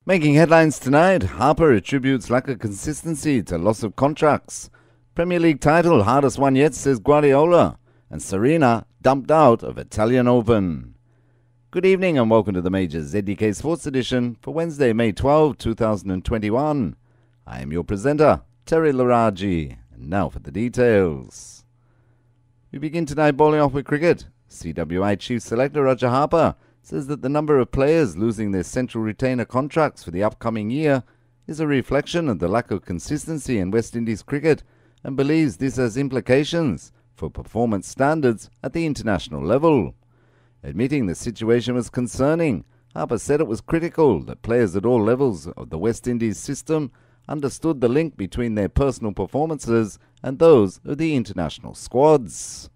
Making headlines tonight, Harper attributes lack of consistency to loss of contracts. Premier League title, hardest one yet, says Guardiola. And Serena dumped out of Italian Open. Good evening and welcome to the major ZDK Sports Edition for Wednesday, May 12, 2021. I am your presenter, Terry Laraji. And now for the details. We begin tonight bowling off with cricket. CWI Chief Selector Roger Harper says that the number of players losing their central retainer contracts for the upcoming year is a reflection of the lack of consistency in West Indies cricket and believes this has implications for performance standards at the international level. Admitting the situation was concerning, Harper said it was critical that players at all levels of the West Indies system understood the link between their personal performances and those of the international squads.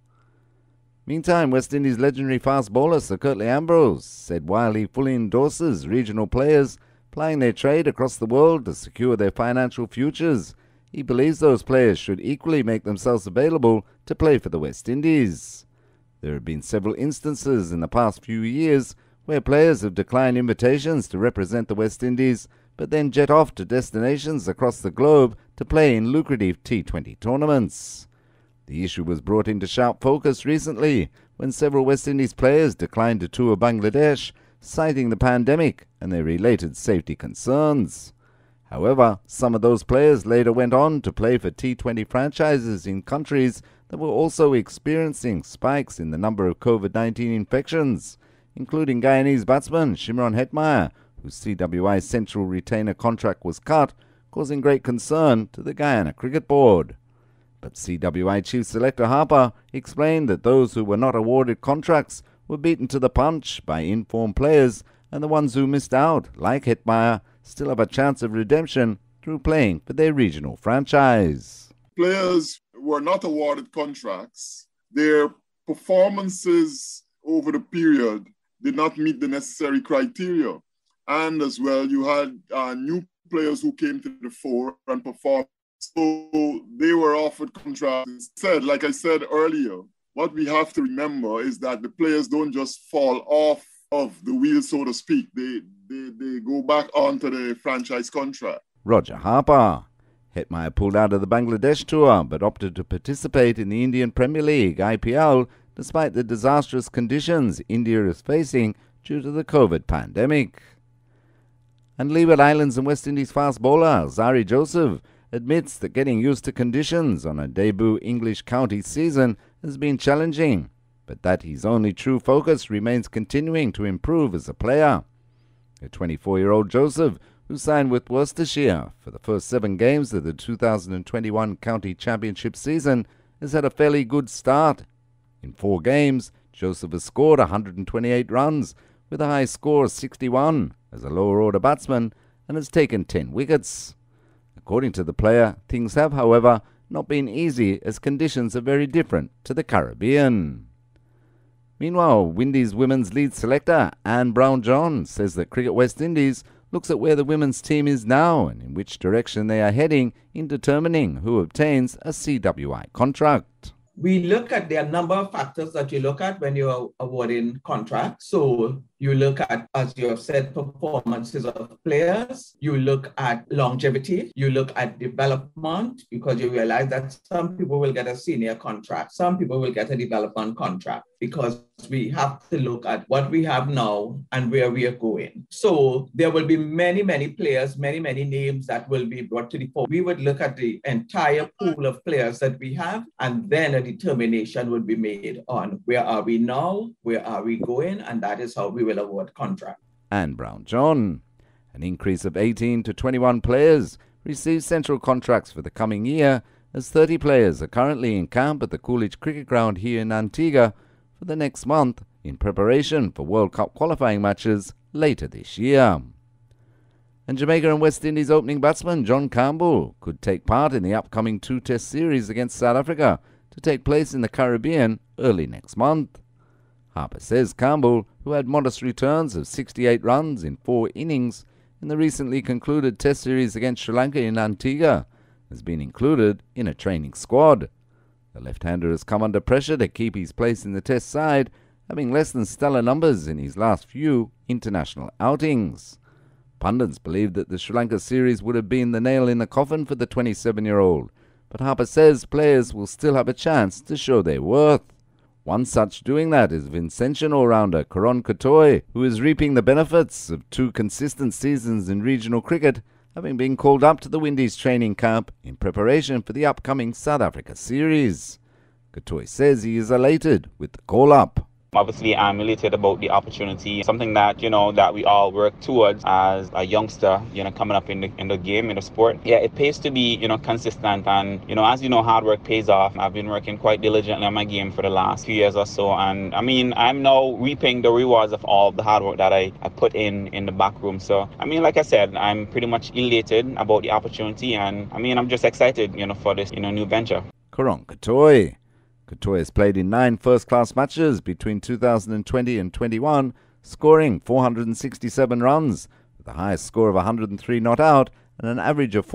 Meantime, West Indies legendary fast bowler Sir Curtly Ambrose said while he fully endorses regional players plying their trade across the world to secure their financial futures, he believes those players should equally make themselves available to play for the West Indies. There have been several instances in the past few years where players have declined invitations to represent the West Indies but then jet off to destinations across the globe to play in lucrative T20 tournaments. The issue was brought into sharp focus recently when several West Indies players declined to tour Bangladesh, citing the pandemic and their related safety concerns. However, some of those players later went on to play for T20 franchises in countries that were also experiencing spikes in the number of COVID-19 infections, including Guyanese batsman Shimron Hetmyer, whose CWI central retainer contract was cut, causing great concern to the Guyana Cricket Board. But CWI Chief Selector Harper explained that those who were not awarded contracts were beaten to the punch by informed players, and the ones who missed out, like Hetmyer, still have a chance of redemption through playing for their regional franchise. Players were not awarded contracts. Their performances over the period did not meet the necessary criteria. And as well, you had new players who came to the fore and performed. So they were offered contracts. Like I said earlier, what we have to remember is that the players don't just fall off of the wheel, so to speak. They go back onto the franchise contract. Roger Harper. Hetmyer pulled out of the Bangladesh tour but opted to participate in the Indian Premier League, IPL, despite the disastrous conditions India is facing due to the COVID pandemic. And Leeward Islands and West Indies fast bowler Zari Joseph admits that getting used to conditions on a debut English county season has been challenging, but that his only true focus remains continuing to improve as a player. The 24-year-old Joseph, who signed with Worcestershire for the first 7 games of the 2021 County Championship season, has had a fairly good start. In 4 games, Joseph has scored 128 runs with a high score of 61 as a lower-order batsman and has taken 10 wickets. According to the player, things have, however, not been easy as conditions are very different to the Caribbean. Meanwhile, Windies women's lead selector Anne Brown-John says that Cricket West Indies looks at where the women's team is now and in which direction they are heading in determining who obtains a CWI contract. We look at there are a number of factors that you look at when you're awarding contracts. So you look at, as you have said, performances of players. You look at longevity. You look at development, because you realize that some people will get a senior contract. Some people will get a development contract, because we have to look at what we have now and where we are going. So there will be many, many players, many, many names that will be brought to the fore. We would look at the entire pool of players that we have, and then a determination would be made on where are we now, where are we going, and that is how we will award contract. And Brown-John. An increase of 18 to 21 players receive central contracts for the coming year, as 30 players are currently in camp at the Coolidge Cricket Ground here in Antigua for the next month in preparation for World Cup qualifying matches later this year. And Jamaica and West Indies opening batsman John Campbell could take part in the upcoming 2-test series against South Africa to take place in the Caribbean early next month. Harper says Campbell, who had modest returns of 68 runs in 4 innings in the recently concluded Test series against Sri Lanka in Antigua, has been included in a training squad. The left-hander has come under pressure to keep his place in the Test side, having less than stellar numbers in his last few international outings. Pundits believed that the Sri Lanka series would have been the nail in the coffin for the 27-year-old, but Harper says players will still have a chance to show their worth. One such doing that is Vincentian all-rounder Karon Katoy, who is reaping the benefits of 2 consistent seasons in regional cricket, having been called up to the Windies training camp in preparation for the upcoming South Africa series. Katoy says he is elated with the call-up. Obviously, I'm elated about the opportunity, something that, that we all work towards as a youngster, coming up in the game, in the sport. Yeah, it pays to be, consistent, and, as hard work pays off. I've been working quite diligently on my game for the last few years or so, and I'm now reaping the rewards of all the hard work that I put in the back room. So, like I said, I'm pretty much elated about the opportunity, and I'm just excited, for this, new venture. Karon Katoy. Katoy has played in 9 first-class matches between 2020 and 21, scoring 467 runs, with the highest score of 103 not out and an average of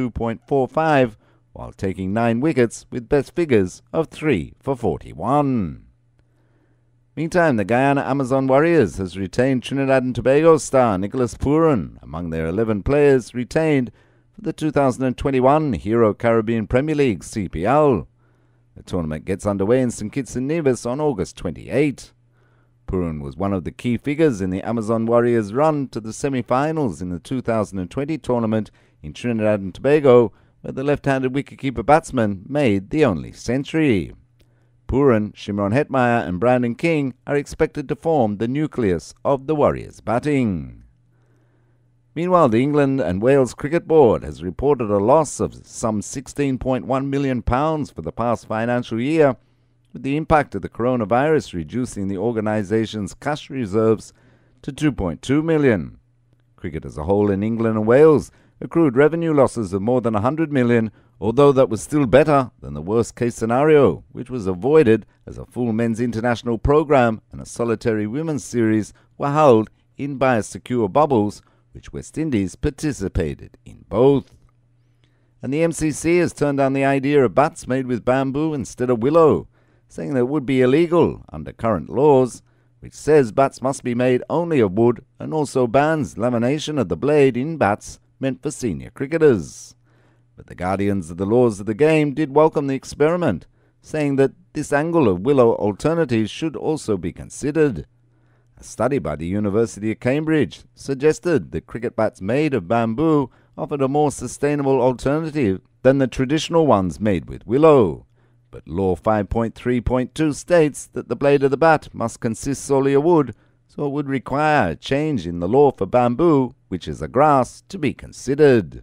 42.45, while taking 9 wickets with best figures of 3 for 41. Meantime, the Guyana Amazon Warriors has retained Trinidad and Tobago star Nicholas Pooran among their 11 players retained for the 2021 Hero Caribbean Premier League CPL. The tournament gets underway in St Kitts and Nevis on August 28. Pooran was one of the key figures in the Amazon Warriors' run to the semi-finals in the 2020 tournament in Trinidad and Tobago, where the left-handed wicketkeeper batsman made the only century. Pooran, Shimron Hetmeyer and Brandon King are expected to form the nucleus of the Warriors' batting. Meanwhile, the England and Wales Cricket Board has reported a loss of some £16.1 million for the past financial year, with the impact of the coronavirus reducing the organisation's cash reserves to £2.2 million. Cricket as a whole in England and Wales accrued revenue losses of more than £100 million, although that was still better than the worst-case scenario, which was avoided as a full men's international programme and a solitary women's series were held in biosecure bubbles, which West Indies participated in both. And the MCC has turned down the idea of bats made with bamboo instead of willow, saying that it would be illegal under current laws, which says bats must be made only of wood and also bans lamination of the blade in bats meant for senior cricketers. But the guardians of the laws of the game did welcome the experiment, saying that this angle of willow alternatives should also be considered. A study by the University of Cambridge suggested that cricket bats made of bamboo offered a more sustainable alternative than the traditional ones made with willow. But Law 5.3.2 states that the blade of the bat must consist solely of wood, so it would require a change in the law for bamboo, which is a grass, to be considered.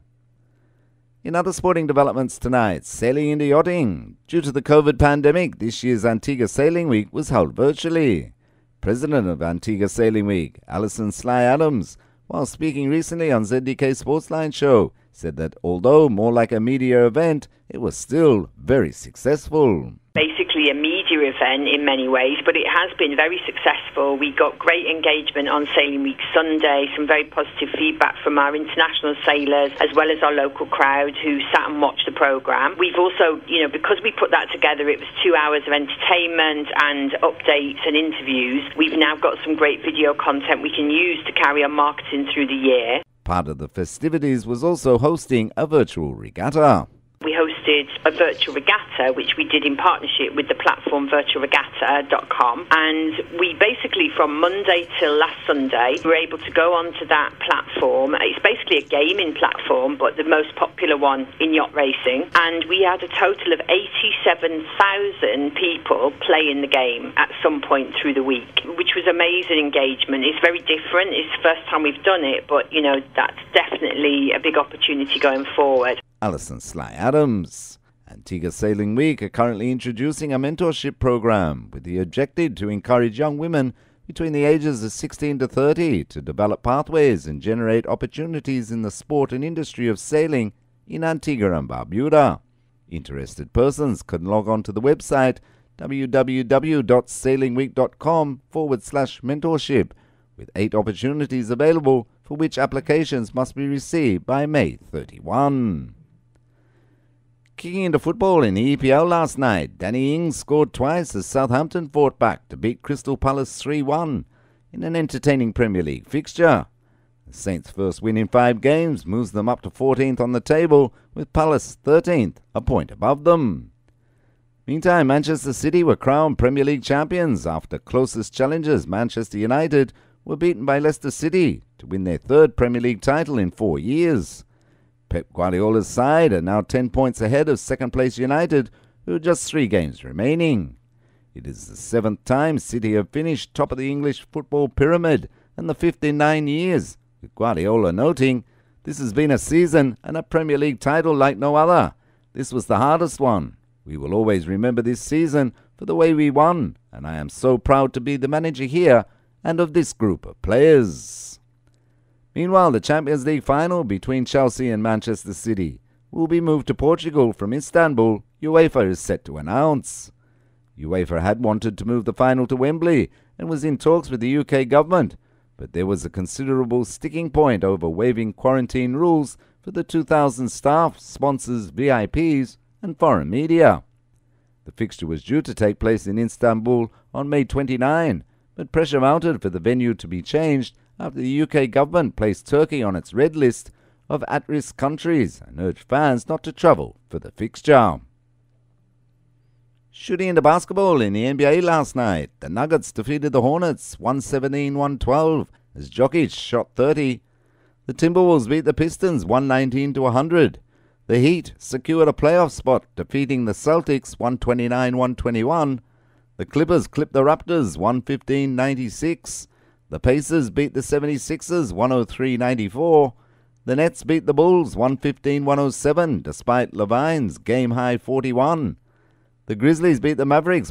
In other sporting developments tonight, sailing into yachting. Due to the COVID pandemic, this year's Antigua Sailing Week was held virtually. President of Antigua Sailing Week, Alison Sly Adams, while speaking recently on ZDK Sportsline Show, said that although more like a media event, it was still very successful. Basically a media event in many ways, but it has been very successful. We got great engagement on Sailing Week Sunday, some very positive feedback from our international sailors as well as our local crowd who sat and watched the programme. We've also, because we put that together, it was 2 hours of entertainment and updates and interviews. We've now got some great video content we can use to carry on marketing through the year. Part of the festivities was also hosting a virtual regatta. We hosted a virtual regatta, which we did in partnership with the platform virtualregatta.com. And we basically, from Monday till last Sunday, were able to go onto that platform. It's basically a gaming platform, but the most popular one in yacht racing. And we had a total of 87,000 people playing the game at some point through the week, which was amazing engagement. It's very different. It's the first time we've done it, but, that's definitely a big opportunity going forward. Alison Sly Adams. Antigua Sailing Week are currently introducing a mentorship program with the objective to encourage young women between the ages of 16 to 30 to develop pathways and generate opportunities in the sport and industry of sailing in Antigua and Barbuda. Interested persons can log on to the website www.sailingweek.com/mentorship with 8 opportunities available for which applications must be received by May 31. Kicking into football in the EPL last night, Danny Ings scored twice as Southampton fought back to beat Crystal Palace 3-1 in an entertaining Premier League fixture. The Saints' first win in 5 games moves them up to 14th on the table, with Palace 13th, a point above them. Meantime, Manchester City were crowned Premier League champions after closest challengers Manchester United were beaten by Leicester City to win their 3rd Premier League title in 4 years. Pep Guardiola's side are now 10 points ahead of second-place United, who have just 3 games remaining. It is the 7th time City have finished top of the English football pyramid and the 5th in 9 years, with Guardiola noting, "This has been a season and a Premier League title like no other. This was the hardest one. We will always remember this season for the way we won, and I am so proud to be the manager here and of this group of players." Meanwhile, the Champions League final between Chelsea and Manchester City will be moved to Portugal from Istanbul, UEFA is set to announce. UEFA had wanted to move the final to Wembley and was in talks with the UK government, but there was a considerable sticking point over waiving quarantine rules for the 2,000 staff, sponsors, VIPs and foreign media. The fixture was due to take place in Istanbul on May 29, but pressure mounted for the venue to be changed after the UK government placed Turkey on its red list of at-risk countries and urged fans not to travel for the fixture. Shooting into basketball in the NBA last night, the Nuggets defeated the Hornets 117-112 as Jokic shot 30. The Timberwolves beat the Pistons 119-100. The Heat secured a playoff spot, defeating the Celtics 129-121. The Clippers clipped the Raptors 115-96. The Pacers beat the 76ers 103-94. The Nets beat the Bulls 115-107 despite Levine's game-high 41. The Grizzlies beat the Mavericks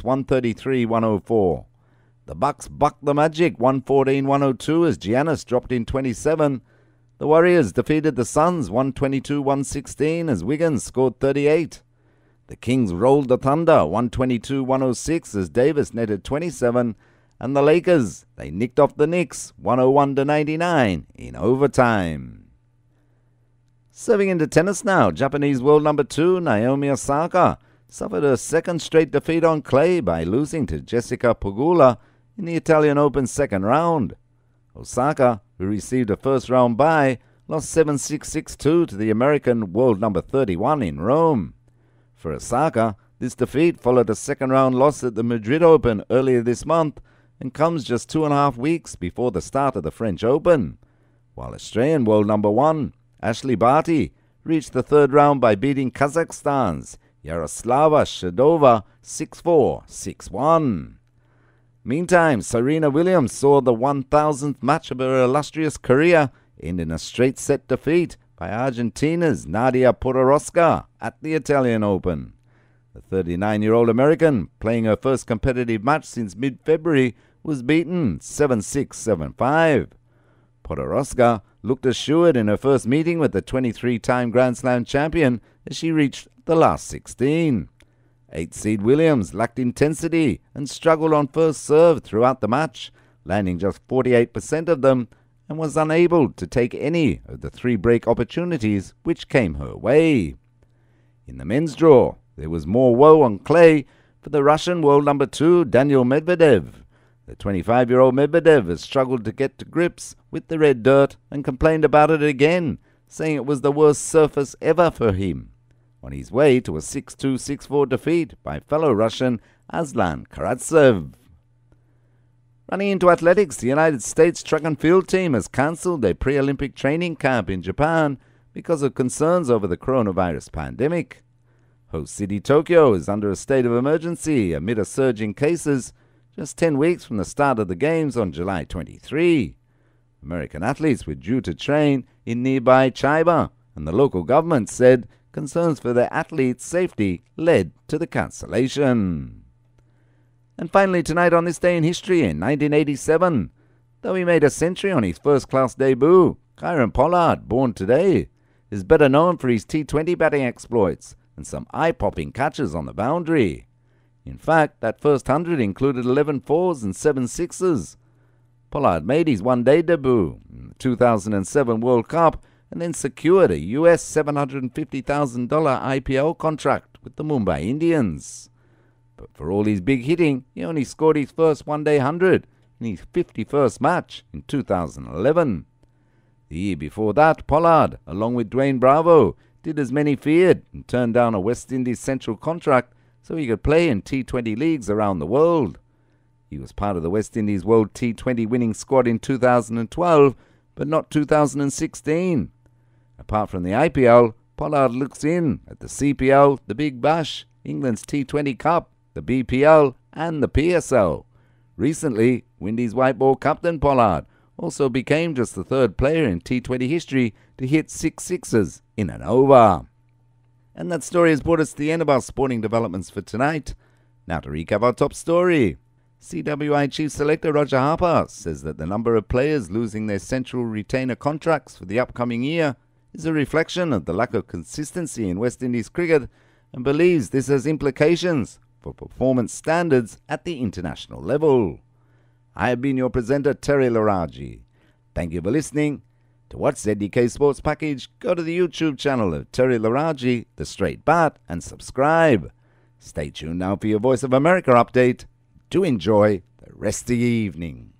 133-104. The Bucks bucked the Magic 114-102 as Giannis dropped in 27. The Warriors defeated the Suns 122-116 as Wiggins scored 38. The Kings rolled the Thunder 122-106 as Davis netted 27. And the Lakers, they nicked off the Knicks 101-99 in overtime. Serving into tennis now, Japanese world number 2 Naomi Osaka suffered her 2nd straight defeat on clay by losing to Jessica Pegula in the Italian Open 2nd round. Osaka, who received a first-round bye, lost 7-6, 6-2 to the American world number 31 in Rome. For Osaka, this defeat followed a 2nd-round loss at the Madrid Open earlier this month and comes just 2.5 weeks before the start of the French Open, while Australian world number 1 Ashley Barty reached the 3rd round by beating Kazakhstan's Yaroslava Shvedova 6-4, 6-1. Meantime, Serena Williams saw the 1,000th match of her illustrious career end in a straight-set defeat by Argentina's Nadia Podoroska at the Italian Open. The 39-year-old American, playing her first competitive match since mid-February, was beaten 7-6, 7-5. Podoroska looked assured in her first meeting with the 23-time Grand Slam champion as she reached the last 16. 8-seed Williams lacked intensity and struggled on first serve throughout the match, landing just 48% of them, and was unable to take any of the 3 break opportunities which came her way. In the men's draw, there was more woe on clay for the Russian world number 2 Daniil Medvedev. The 25-year-old Medvedev has struggled to get to grips with the red dirt and complained about it again, saying it was the worst surface ever for him, on his way to a 6-2, 6-4 defeat by fellow Russian Aslan Karatsev. Running into athletics, the United States track and field team has cancelled their pre-Olympic training camp in Japan because of concerns over the coronavirus pandemic. Host city Tokyo is under a state of emergency amid a surge in cases just 10 weeks from the start of the Games on July 23. American athletes were due to train in nearby Chiba, and the local government said concerns for their athletes' safety led to the cancellation. And finally, tonight on this day in history in 1987, though he made a century on his first-class debut, Kieron Pollard, born today, is better known for his T20 batting exploits and some eye-popping catches on the boundary. In fact, that first 100 included 11 fours and 7 sixes. Pollard made his one-day debut in the 2007 World Cup and then secured a US $750,000 IPL contract with the Mumbai Indians. But for all his big hitting, he only scored his first one-day 100 in his 51st match in 2011. The year before that, Pollard, along with Dwayne Bravo, did as many feared and turned down a West Indies Central contract so he could play in T20 leagues around the world. He was part of the West Indies World T20 winning squad in 2012, but not 2016. Apart from the IPL, Pollard looks in at the CPL, the Big Bash, England's T20 Cup, the BPL and the PSL. Recently, Windies white ball captain Pollard also became just the third player in T20 history to hit 6 sixes in an over. And that story has brought us to the end of our sporting developments for tonight. Now to recap our top story. CWI Chief Selector Roger Harper says that the number of players losing their central retainer contracts for the upcoming year is a reflection of the lack of consistency in West Indies cricket and believes this has implications for performance standards at the international level. I have been your presenter, Terry Laraji. Thank you for listening. To watch ZDK Sports Package, go to the YouTube channel of Terry Laraji, The Straight Bat, and subscribe. Stay tuned now for your Voice of America update. Do enjoy the rest of the evening.